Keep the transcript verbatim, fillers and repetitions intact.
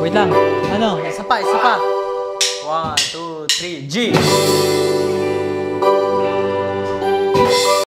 Wait lang. Ano? Isa pa, isa pa. One, two, three, G.